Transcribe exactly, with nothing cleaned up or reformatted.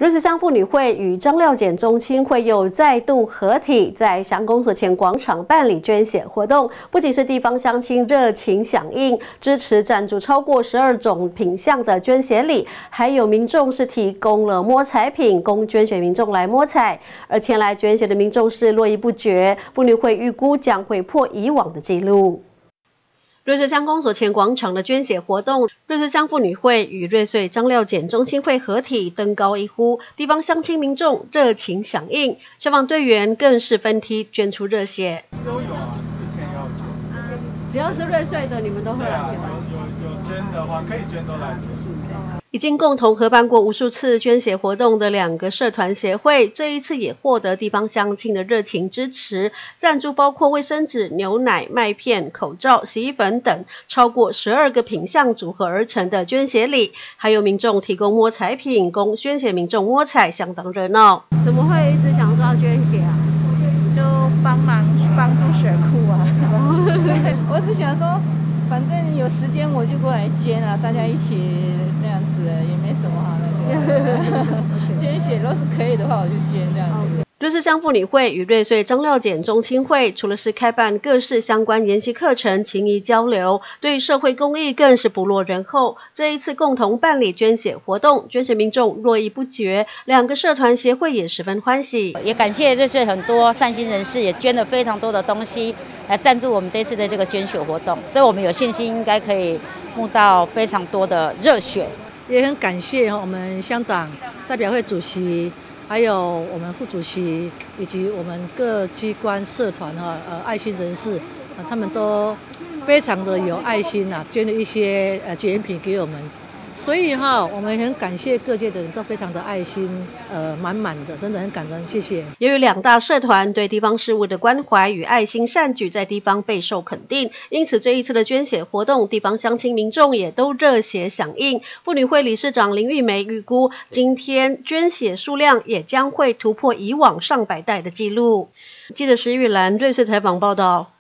瑞穗乡妇女会与张廖检中青会又再度合体，在乡公所前广场办理捐血活动。不仅是地方乡亲热情响应，支持赞助超过十二种品项的捐血礼，还有民众是提供了摸彩品供捐血民众来摸彩。而前来捐血的民众是络绎不绝，妇女会预估将会破以往的纪录。 瑞穗乡公所前广场的捐血活动，瑞穗乡妇女会与瑞穗张廖检中青会合体登高一呼，地方乡亲民众热情响应，消防队员更是分梯捐出热血。 都有啊，四千要捐， 只要是瑞穗的，你们都会来捐吗？ 有有有捐的话，可以捐都来捐。 已经共同合办过无数次捐血活动的两个社团协会，这一次也获得地方乡亲的热情支持，赞助包括卫生纸、牛奶、麦片、口罩、洗衣粉等超过十二个品项组合而成的捐血礼，还有民众提供摸彩品供捐血民众摸彩，相当热闹。怎么会一直想说要捐血啊？ 就帮忙帮助血库啊！我是想说。 反正有时间我就过来捐啊，大家一起那样子也没什么好那个。捐血如果是可以的话，我就捐这样子。 瑞穗乡妇女会与瑞穗张廖检中青会，除了是开办各式相关研习课程、情谊交流，对社会公益更是不落人后。这一次共同办理捐血活动，捐血民众络绎不绝，两个社团协会也十分欢喜。 也感谢瑞穗很多善心人士，也捐了非常多的东西。 来赞助我们这次的这个捐血活动，所以我们有信心应该可以募到非常多的热血。 也很感谢我们乡长、代表会主席，还有我们副主席，以及我们各机关社团哈呃爱心人士，啊他们都非常的有爱心呐，捐了一些呃纪念品给我们。 所以哈，我们很感谢各界的人都非常的爱心，呃，满满的，真的很感恩，谢谢。 由于两大社团对地方事务的关怀与爱心善举在地方备受肯定，因此这一次的捐血活动，地方乡亲民众也都热血响应。妇女会理事长林玉梅预估，今天捐血数量也将会突破以往上百袋的纪录。记者石玉兰瑞穗采访报道。